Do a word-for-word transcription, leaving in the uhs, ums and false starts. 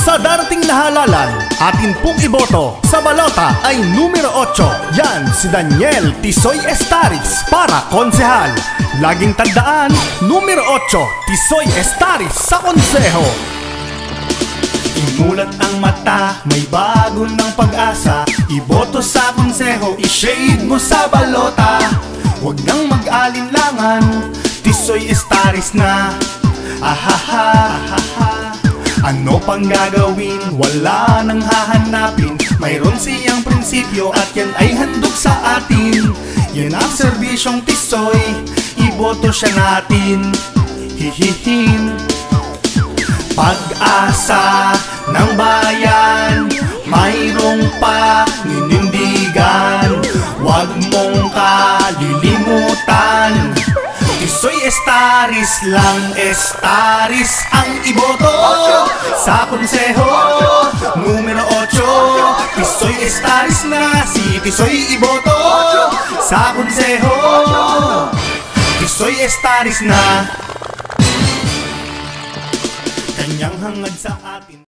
Sa darating na halalan, atin pong iboto sa balota ay numero otso. Yan si Daniel Tisoy Estaris para konsehal. Laging tandaan, numero otso, Tisoy Estaris sa konseho. Imulat ang mata, may bago ng pag-asa. Iboto sa konseho, i-shade mo sa balota. Huwag nang mag-alinlangan, Tisoy Estaris na. Ahaha, ahaha. Ano pang gagawin? Wala nang hahanapin. Mayroon siyang prinsipyo at yan ay handog sa atin. Yan ang serbisyong Tisoy, iboto siya natin. Hihihin. Pag-asa ng bayan, mayroong paninindigan. Huwag mong kalilimutan, Tisoy Estaris lang, Estaris ang iboto. Sa konseho, numero otso, Tisoy Estaris na, si Tisoy iboto. Sa konseho, Tisoy Estaris na. Kanyang hangad sa atin.